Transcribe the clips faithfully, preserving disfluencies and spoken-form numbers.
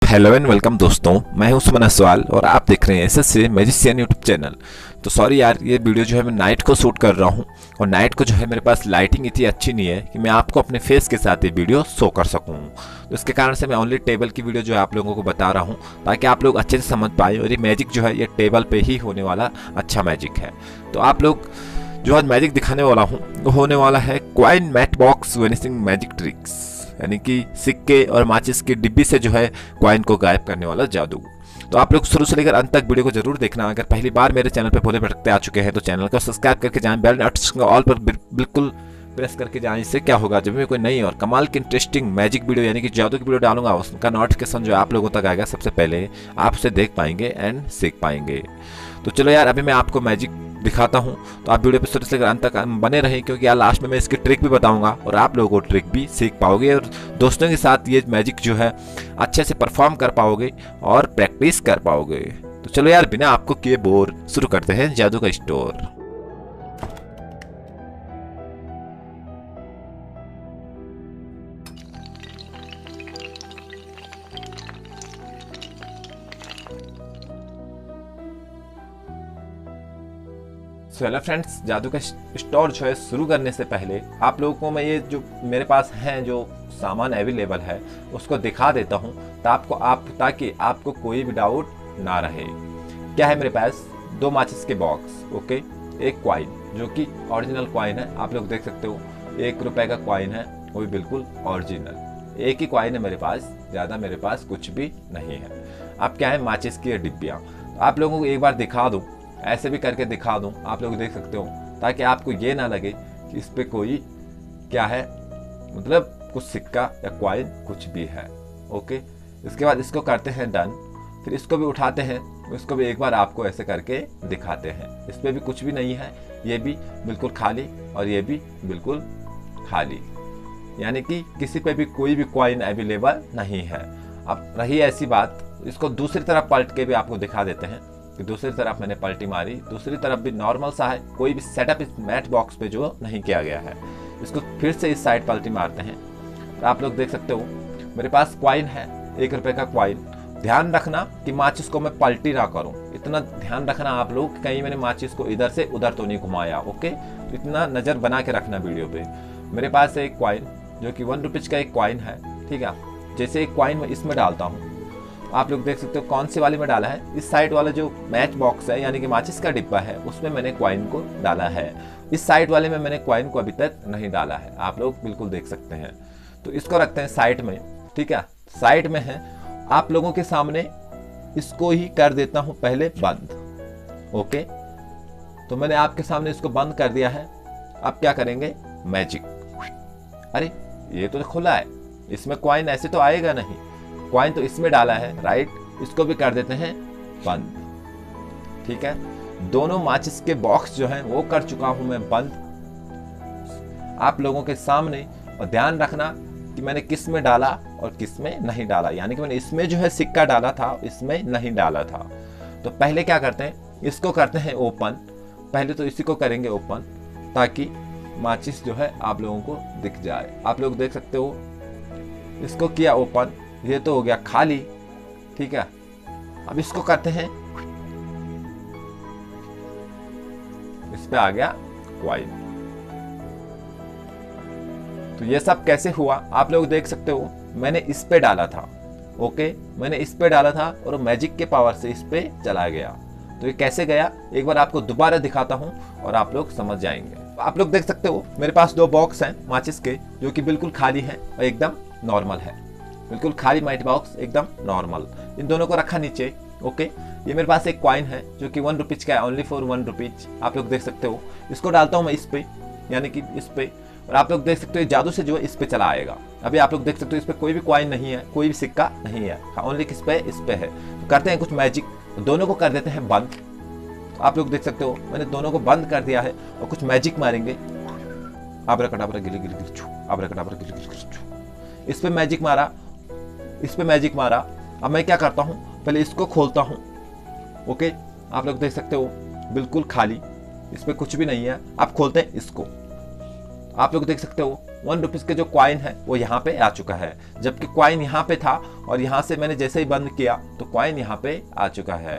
Hello and welcome दोस्तों, मैं हूं सुमन असवाल और आप देख रहे हैं S S C magician YouTube channel. तो सॉरी यार, ये वीडियो जो है मैं नाइट को शूट कर रहा हूं और नाइट को जो है मेरे पास लाइटिंग इतनी अच्छी नहीं है कि मैं आपको अपने फेस के साथ ये वीडियो शो कर सकूं। तो इसके कारण से मैं ओनली टेबल की वीडियो जो है आप लोगों को बता रहा हूँ ताकि आप लोग अच्छे से समझ पाएँ। और ये मैजिक जो है ये टेबल पर ही होने वाला अच्छा मैजिक है। तो आप लोग जो आज मैजिक दिखाने वाला हूँ वो होने वाला है coin mat box vanishing magic tricks, यानी कि सिक्के और माचिस की डिब्बी से जो है क्वाइन को गायब करने वाला जादू। तो आप लोग शुरू से लेकर अंत तक वीडियो को जरूर देखना। अगर पहली बार मेरे चैनल पे भोले भटकते आ चुके हैं तो चैनल को सब्सक्राइब करके जाएं, बेल नोटिफिकेशन ऑल पर बिल्कुल प्रेस करके जाएं। इससे क्या होगा, जब मैं कोई नई और कमाल की इंटरेस्टिंग मैजिक वीडियो यानी कि जादू की वीडियो डालूंगा उसका नोटिफिकेशन जो आप लोगों तक आएगा सबसे पहले, आप उसे देख पाएंगे एंड सीख पाएंगे। तो चलो यार, अभी मैं आपको मैजिक दिखाता हूँ, तो आप वीडियो पे शुरू से लेकर अंत तक बने रहें क्योंकि यार लास्ट में मैं इसकी ट्रिक भी बताऊंगा और आप लोगों को ट्रिक भी सीख पाओगे और दोस्तों के साथ ये मैजिक जो है अच्छे से परफॉर्म कर पाओगे और प्रैक्टिस कर पाओगे। तो चलो यार, बिना आपको किए बोर शुरू करते हैं जादू का स्टोर। सो हेलो फ्रेंड्स, जादू का स्टोर जो है शुरू करने से पहले आप लोगों को मैं ये जो मेरे पास हैं जो सामान अवेलेबल है उसको दिखा देता हूँ तो आपको आप ताकि आपको कोई भी डाउट ना रहे। क्या है मेरे पास? दो माचिस के बॉक्स, ओके, एक क्वाइन जो कि ओरिजिनल क्वाइन है, आप लोग देख सकते हो एक रुपए का क्वाइन है, वो भी बिल्कुल ओरिजिनल। एक ही क्वाइन है मेरे पास, ज़्यादा मेरे पास कुछ भी नहीं है। अब क्या है, माचिस की डिब्बियाँ। तो आप लोगों को एक बार दिखा दूँ, ऐसे भी करके दिखा दूं, आप लोग देख सकते हो, ताकि आपको ये ना लगे कि इस पे कोई क्या है, मतलब कुछ सिक्का या क्वाइन कुछ भी है। ओके, इसके बाद इसको करते हैं डन, फिर इसको भी उठाते हैं, इसको भी एक बार आपको ऐसे करके दिखाते हैं। इस पे भी कुछ भी नहीं है, ये भी बिल्कुल खाली और ये भी बिल्कुल खाली, यानी कि किसी पे भी कोई भी क्वाइन अवेलेबल नहीं है। अब रही ऐसी बात, इसको दूसरी तरफ पलट के भी आपको दिखा देते हैं कि दूसरी तरफ मैंने पलटी मारी, दूसरी तरफ भी नॉर्मल सा है, कोई भी सेटअप इस मैट बॉक्स पे जो नहीं किया गया है। इसको फिर से इस साइड पलटी मारते हैं तो आप लोग देख सकते हो मेरे पास क्वाइन है, एक रुपए का क्वाइन। ध्यान रखना कि माचिस को मैं पलटी ना करूं, इतना ध्यान रखना आप लोग, कहीं मैंने माचिस को इधर से उधर तो नहीं घुमाया। ओके, इतना नज़र बना के रखना वीडियो पे। मेरे पास है एक क्वाइन जो कि वन रुपीज का एक क्वाइन है, ठीक है। जैसे एक क्वाइन मैं इसमें डालता हूँ, आप लोग देख सकते हो कौन सी वाली में डाला है, इस साइड वाला जो मैच बॉक्स है यानी कि माचिस का डिब्बा है उसमें मैंने क्वाइन को डाला है। इस साइड वाले में मैंने क्वाइन को अभी तक नहीं डाला है, आप लोग बिल्कुल देख सकते हैं। तो इसको रखते हैं साइड में, ठीक है, साइड में है। आप लोगों के सामने इसको ही कर देता हूं पहले बंद। ओके, तो मैंने आपके सामने इसको बंद कर दिया है। अब क्या करेंगे, मैजिक। अरे ये तो खुला है, इसमें क्वाइन ऐसे तो आएगा नहीं, क्वाइन तो इसमें डाला है, राइट। इसको भी कर देते हैं बंद, ठीक है। दोनों माचिस के बॉक्स जो हैं वो कर चुका हूं मैं बंद आप लोगों के सामने। और ध्यान रखना कि मैंने किस में डाला और किस में नहीं डाला, यानी कि मैंने इसमें जो है सिक्का डाला था, इसमें नहीं डाला था। तो पहले क्या करते हैं, इसको करते हैं ओपन। पहले तो इसी को करेंगे ओपन ताकि माचिस जो है आप लोगों को दिख जाए। आप लोग देख सकते हो, इसको किया ओपन, ये तो हो गया खाली, ठीक है। अब इसको करते हैं, इस पे आ गया क्वाइन। तो ये सब कैसे हुआ आप लोग देख सकते हो, मैंने इस पे डाला था, ओके, मैंने इस पे डाला था और मैजिक के पावर से इस पे चला गया। तो ये कैसे गया एक बार आपको दोबारा दिखाता हूं और आप लोग समझ जाएंगे। आप लोग देख सकते हो मेरे पास दो बॉक्स हैं माचिस के जो कि बिल्कुल खाली हैं और एकदम नॉर्मल है, बिल्कुल खाली मैट बॉक्स एकदम नॉर्मल। इन दोनों को रखा नीचे, ओके। ये मेरे पास एक क्वाइन है जो कि वन रुपीज का है, ओनली फॉर वन रुपीज, आप लोग देख सकते हो। इसको डालता हूँ मैं इस पे, यानी कि इस पे, और आप लोग देख सकते हो जादू से जो है इस पे चला आएगा। अभी आप लोग देख सकते हो इस पे कोई भी क्वाइन नहीं है, कोई भी सिक्का नहीं है, ओनली किस पे, इस पे है। तो करते हैं कुछ मैजिक, दोनों को कर देते हैं बंद। तो आप लोग देख सकते हो मैंने दोनों को बंद कर दिया है और कुछ मैजिक मारेंगे। आबराकडाबरा गिली गिली गिली छू, आबराकडाबरा गिली गिली गिली छू। इस पे मैजिक मारा, इस पे मैजिक मारा। अब मैं क्या करता हूँ, पहले इसको खोलता हूँ, ओके। आप लोग देख सकते हो बिल्कुल खाली, इस पे कुछ भी नहीं है। आप खोलते हैं इसको, आप लोग देख सकते हो वन रुपीज के जो क्वाइन है वो यहाँ पे आ चुका है, जबकि क्वाइन यहाँ पे था और यहाँ से मैंने जैसे ही बंद किया तो क्वाइन यहाँ पे आ चुका है।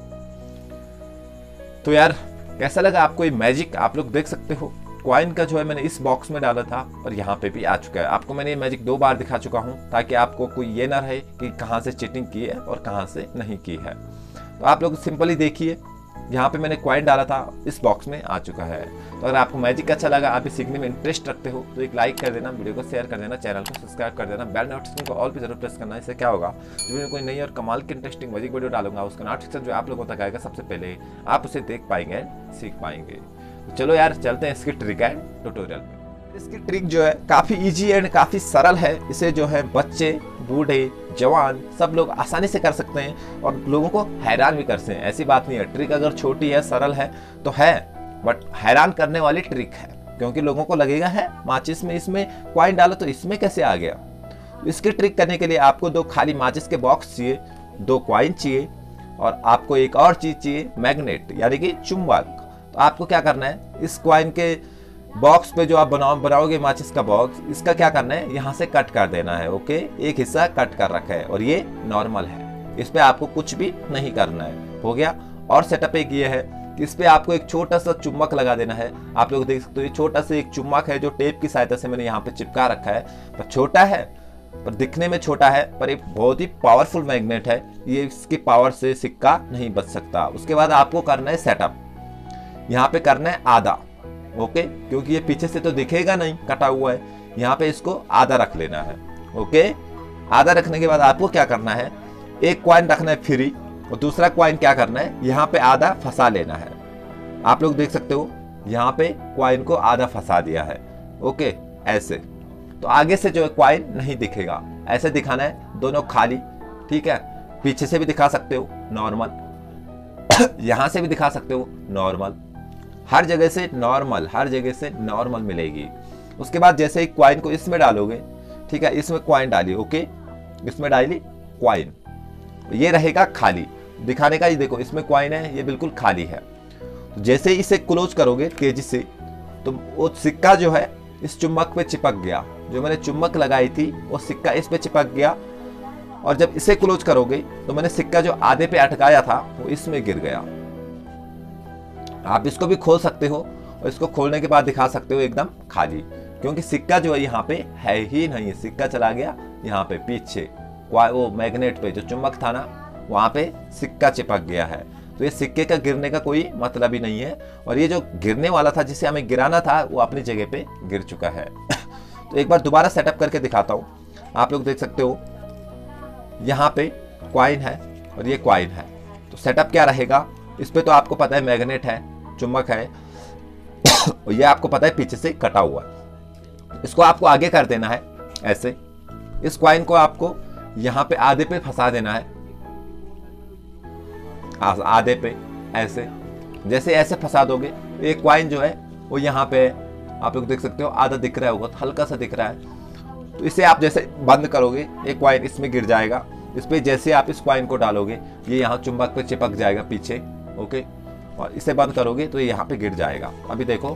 तो यार कैसा लगा आपको ये मैजिक? आप लोग देख सकते हो क्वाइन का जो है मैंने इस बॉक्स में डाला था और यहाँ पे भी आ चुका है। आपको मैंने ये मैजिक दो बार दिखा चुका हूँ ताकि आपको कोई ये ना रहे कि कहाँ से चीटिंग की है और कहाँ से नहीं की है। तो आप लोग सिंपली देखिए, यहाँ पे मैंने क्वाइन डाला था, इस बॉक्स में आ चुका है। तो अगर आपको मैजिक अच्छा लगा, आप भी सीखने में इंटरेस्ट रखते हो तो एक लाइक कर देना, वीडियो को शेयर कर देना, चैनल को सब्सक्राइब कर देना, बेल नोटिफिकेशन को ऑल पे जरूर प्रेस करना। इससे क्या होगा, जो मैं कोई नई और कमाल की इंटरेस्टिंग मैजिक वीडियो डालूंगा उसका नोटिफिकेशन जो आप लोगों तक आएगा सबसे पहले, आप उसे देख पाएंगे, सीख पाएंगे। तो चलो यार चलते हैं इसकी ट्रिक एंड ट्यूटोरियल में। इसकी ट्रिक जो है काफ़ी इजी एंड काफ़ी सरल है। इसे जो है बच्चे, बूढ़े, जवान सब लोग आसानी से कर सकते हैं और लोगों को हैरान भी कर सकते हैं। ऐसी बात नहीं है, ट्रिक अगर छोटी है, सरल है तो है, बट हैरान करने वाली ट्रिक है, क्योंकि लोगों को लगेगा है माचिस में इसमें क्वाइन डालो तो इसमें कैसे आ गया। तो इसकी ट्रिक करने के लिए आपको दो खाली माचिस के बॉक्स चाहिए, दो क्वाइन चाहिए और आपको एक और चीज़ चाहिए, मैग्नेट यानी कि चुंबक। तो आपको क्या करना है, इस क्वाइन के बॉक्स पे जो आप बनाओ बनाओगे माचिस का बॉक्स, इसका क्या करना है, यहाँ से कट कर देना है। ओके, एक हिस्सा कट कर रखा है और ये नॉर्मल है, इस पे आपको कुछ भी नहीं करना है। हो गया। और सेटअप एक ये है कि इस पे आपको एक छोटा सा चुम्बक लगा देना है। आप लोग देख सकते हो ये छोटा सा एक चुम्बक है जो टेप की सहायता से मैंने यहाँ पे चिपका रखा है। पर छोटा है, पर दिखने में छोटा है, पर एक बहुत ही पावरफुल मैग्नेट है। ये इसकी पावर से सिक्का नहीं बच सकता। उसके बाद आपको करना है सेटअप, यहाँ पे करना है आधा। ओके, क्योंकि ये पीछे से तो दिखेगा नहीं, कटा हुआ है, यहाँ पे इसको आधा रख लेना है। ओके, आधा रखने के बाद आपको क्या करना है, एक क्वाइन रखना है फ्री और दूसरा क्वाइन क्या करना है, यहाँ पे आधा फंसा लेना है। आप लोग देख सकते हो यहाँ पे क्वाइन को आधा फंसा दिया है। ओके, ऐसे तो आगे से जो है क्वाइन नहीं दिखेगा, ऐसे दिखाना है, दोनों खाली। ठीक है, पीछे से भी दिखा सकते हो नॉर्मल, यहाँ से भी दिखा सकते हो नॉर्मल, हर जगह से नॉर्मल, हर जगह से नॉर्मल मिलेगी। उसके बाद जैसे ही क्वाइन को इसमें डालोगे, ठीक है, इसमें क्वाइन डालिए। ओके, इसमें डाली क्वाइन, ये रहेगा खाली। दिखाने का, ये देखो इसमें क्वाइन है, ये बिल्कुल खाली है। तो जैसे ही इसे क्लोज करोगे तेजी से, तो वो सिक्का जो है इस चुम्बक पे चिपक गया। जो मैंने चुम्बक लगाई थी वो सिक्का इस पे चिपक गया और जब इसे क्लोज करोगे तो मैंने सिक्का जो आधे पे अटकाया था वो इसमें गिर गया। आप इसको भी खोल सकते हो और इसको खोलने के बाद दिखा सकते हो एकदम खाली, क्योंकि सिक्का जो है यहाँ पे है ही नहीं। सिक्का चला गया यहाँ पे पीछे, वो मैग्नेट पे जो चुंबक था ना वहाँ पे सिक्का चिपक गया है। तो ये सिक्के का गिरने का कोई मतलब ही नहीं है और ये जो गिरने वाला था, जिसे हमें गिराना था, वो अपनी जगह पे गिर चुका है। तो एक बार दोबारा सेटअप करके दिखाता हूँ। आप लोग देख सकते हो यहाँ पे क्वाइन है और ये क्वाइन है। तो सेटअप क्या रहेगा, इस पे तो आपको पता है मैग्नेट है, चुंबक है और ये आपको पता है पीछे से कटा हुआ है। इसको आपको आगे कर देना है ऐसे। इस क्वाइन को आपको यहाँ पे आधे पे फंसा देना है, आधे पे ऐसे। जैसे ऐसे फंसा दोगे, एक क्वाइन जो है वो यहाँ पे आप लोग देख सकते हो आधा दिख रहा होगा, हल्का सा दिख रहा है। तो इसे आप जैसे बंद करोगे, एक क्वाइन इसमें गिर जाएगा। इस पे जैसे आप इस क्वाइन को डालोगे, ये यहाँ चुंबक पे चिपक जाएगा पीछे। ओके, और इसे बंद करोगे तो ये यहाँ पे गिर जाएगा। अभी देखो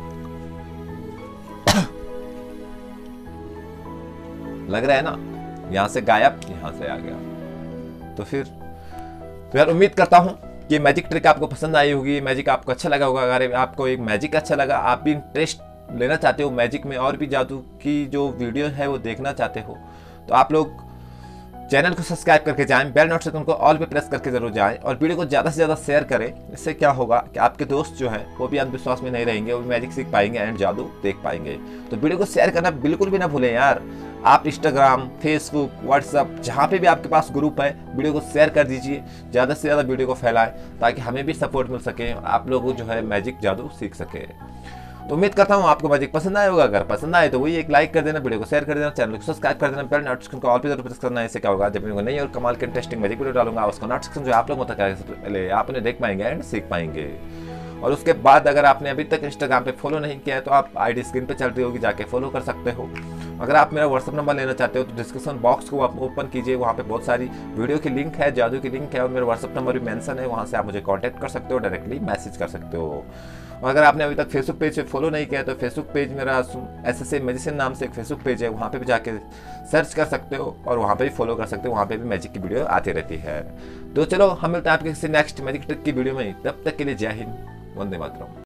लग रहा है ना, यहाँ से गायब, यहाँ से आ गया। तो फिर तो यार उम्मीद करता हूँ कि मैजिक ट्रिक आपको पसंद आई होगी, मैजिक आपको अच्छा लगा होगा। अगर आपको एक मैजिक अच्छा लगा, आप भी इंटरेस्ट लेना चाहते हो मैजिक में और भी जादू की जो वीडियो है वो देखना चाहते हो, तो आप लोग चैनल को सब्सक्राइब करके जाएं, बेल नोटिफिकेशन को ऑल पे प्रेस करके जरूर जाएं और वीडियो को ज़्यादा से ज़्यादा शेयर करें। इससे क्या होगा कि आपके दोस्त जो हैं वो भी अंधविश्वास में नहीं रहेंगे, वो भी मैजिक सीख पाएंगे एंड जादू देख पाएंगे। तो वीडियो को शेयर करना बिल्कुल भी ना भूलें यार। आप इंस्टाग्राम, फेसबुक, व्हाट्सअप, जहाँ पे भी आपके पास ग्रुप है, वीडियो को शेयर कर दीजिए, ज़्यादा से ज़्यादा वीडियो को फैलाएं ताकि हमें भी सपोर्ट मिल सके, आप लोग जो है मैजिक जादू सीख सके। तो उम्मीद करता हूँ आपको मैजिक पसंद आया होगा। अगर पसंद आए तो वही एक लाइक कर देना, वीडियो को शेयर कर देना, चैनल को सब्सक्राइब कर देना, बेल नोटिफिकेशन को ऑल पे जरूर प्रेस करना है। इससे क्या होगा, जब मैं नई और कमाल के इंटरेस्टिंग मैजिक वीडियो डालूंगा उसका नोटिफिकेशन जो आप लोगों तक आएगा सबसे पहले आप उन्हें देख पाएंगे एंड सीख पाएंगे। और उसके बाद अगर आपने अभी तक इंस्टाग्राम पे फॉलो नहीं किया है तो आप आईडी स्क्रीन पे चल रही होगी, जाके फॉलो कर सकते हो। अगर आप मेरा व्हाट्सअप नंबर लेना चाहते हो तो डिस्क्रिप्शन बॉक्स को आप ओपन कीजिए, वहाँ पे बहुत सारी वीडियो की लिंक है, जादू की लिंक है और मेरा व्हाट्सअप नंबर भी मेंशन है, वहाँ से आप मुझे कांटेक्ट कर सकते हो, डायरेक्टली मैसेज कर सकते हो। और अगर आपने अभी तक फेसबुक पेज पे फॉलो नहीं किया तो फेसबुक पेज मेरा एस एस ए मैजिशियन नाम से एक फेसबुक पेज है, वहाँ पे भी जाके सर्च कर सकते हो और वहाँ पे भी फॉलो कर सकते हो, वहाँ पे भी मैजिक की वीडियो आती रहती है। तो चलो हम मिलते हैं आपके किसी नेक्स्ट मैजिक ट्रिक की वीडियो में, तब तक के लिए जय हिंद, वंदे मातरम।